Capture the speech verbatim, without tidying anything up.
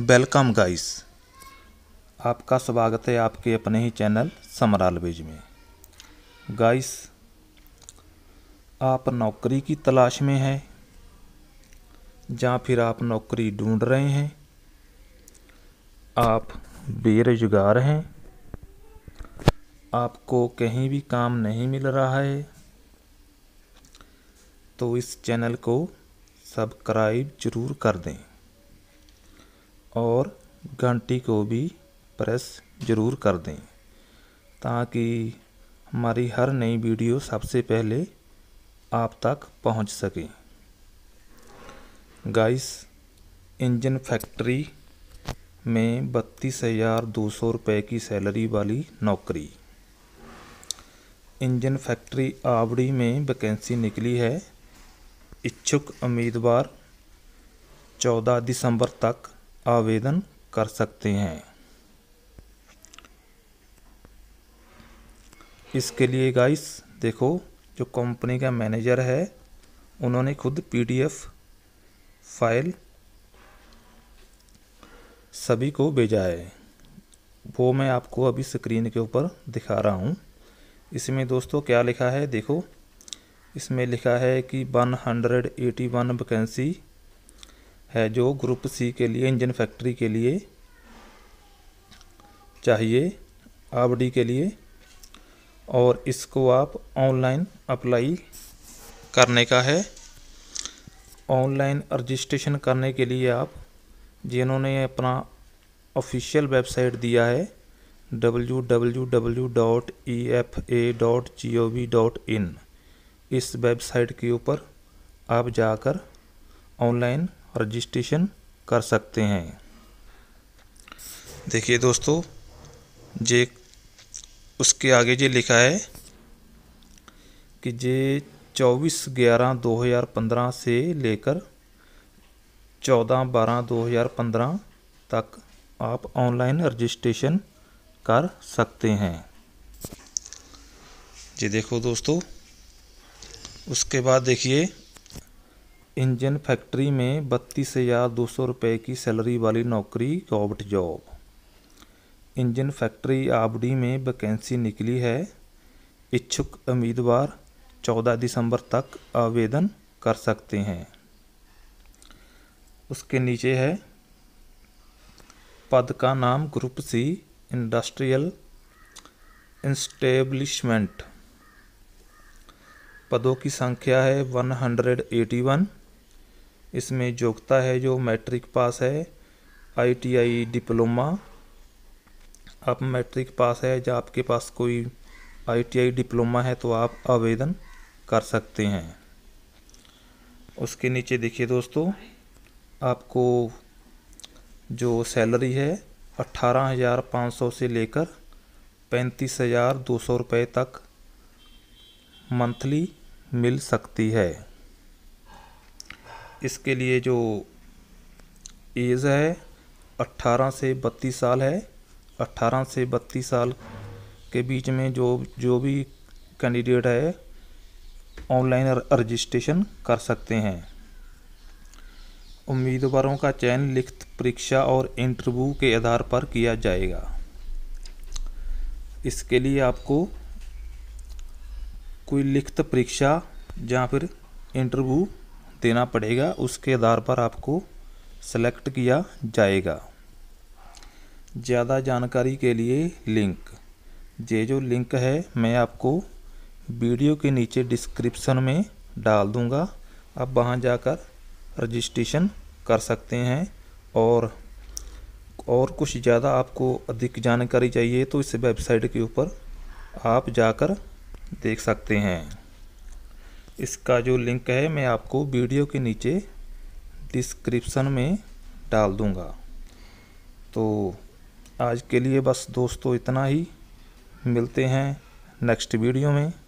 Welcome guys, आपका स्वागत है आपके अपने ही चैनल समराल बेज में। गाइस, आप नौकरी की तलाश में हैं या फिर आप नौकरी ढूंढ रहे हैं, आप बेरोजगार हैं, आपको कहीं भी काम नहीं मिल रहा है, तो इस चैनल को सब्सक्राइब जरूर कर दें और घंटी को भी प्रेस ज़रूर कर दें ताकि हमारी हर नई वीडियो सबसे पहले आप तक पहुंच सके। गाइस, इंजन फैक्ट्री में बत्तीस हज़ार दो सौ रुपये की सैलरी वाली नौकरी। इंजन फैक्ट्री आवड़ी में वैकेंसी निकली है। इच्छुक उम्मीदवार चौदह दिसंबर तक आवेदन कर सकते हैं। इसके लिए गाइस देखो, जो कंपनी का मैनेजर है उन्होंने खुद पीडीएफ फाइल सभी को भेजा है। वो मैं आपको अभी स्क्रीन के ऊपर दिखा रहा हूँ। इसमें दोस्तों क्या लिखा है देखो, इसमें लिखा है कि एक सौ इक्यासी वैकेंसी है जो ग्रुप सी के लिए इंजन फैक्ट्री के लिए चाहिए, आवड़ी के लिए, और इसको आप ऑनलाइन अप्लाई करने का है। ऑनलाइन रजिस्ट्रेशन करने के लिए आप जिन्होंने अपना ऑफिशियल वेबसाइट दिया है W W W dot E F A dot G O V dot in, इस वेबसाइट के ऊपर आप जाकर ऑनलाइन रजिस्ट्रेशन कर सकते हैं। देखिए दोस्तों, जे उसके आगे जे लिखा है कि जे चौबीस ग्यारह दो हज़ार पंद्रह से लेकर चौदह बारह दो हज़ार पंद्रह तक आप ऑनलाइन रजिस्ट्रेशन कर सकते हैं। जी देखो दोस्तों, उसके बाद देखिए, इंजन फैक्ट्री में बत्तीस हज़ार दो सौ रुपये की सैलरी वाली नौकरी government job. Engine factory Avadi में वैकेंसी निकली है। इच्छुक उम्मीदवार चौदह दिसंबर तक आवेदन कर सकते हैं। उसके नीचे है पद का नाम ग्रुप सी इंडस्ट्रियल इंस्टेब्लिशमेंट। पदों की संख्या है एक सौ इक्यासी। इसमें योग्यता है जो मैट्रिक पास है, आईटीआई डिप्लोमा। आप मैट्रिक पास है या आपके पास कोई आईटीआई डिप्लोमा है तो आप आवेदन कर सकते हैं। उसके नीचे देखिए दोस्तों, आपको जो सैलरी है अट्ठारह हज़ार पाँच सौ से लेकर पैंतीस हज़ार दो सौ रुपये तक मंथली मिल सकती है। इसके लिए जो एज है अट्ठारह से बत्तीस साल है। अट्ठारह से बत्तीस साल के बीच में जो जो भी कैंडिडेट है ऑनलाइन रजिस्ट्रेशन कर सकते हैं। उम्मीदवारों का चयन लिखित परीक्षा और इंटरव्यू के आधार पर किया जाएगा। इसके लिए आपको कोई लिखित परीक्षा या फिर इंटरव्यू देना पड़ेगा, उसके आधार पर आपको सेलेक्ट किया जाएगा। ज़्यादा जानकारी के लिए लिंक, ये जो लिंक है मैं आपको वीडियो के नीचे डिस्क्रिप्शन में डाल दूंगा। आप वहां जाकर रजिस्ट्रेशन कर सकते हैं। और और कुछ ज़्यादा आपको अधिक जानकारी चाहिए तो इस वेबसाइट के ऊपर आप जाकर देख सकते हैं। इसका जो लिंक है मैं आपको वीडियो के नीचे डिस्क्रिप्शन में डाल दूंगा। तो आज के लिए बस दोस्तों इतना ही। मिलते हैं नेक्स्ट वीडियो में।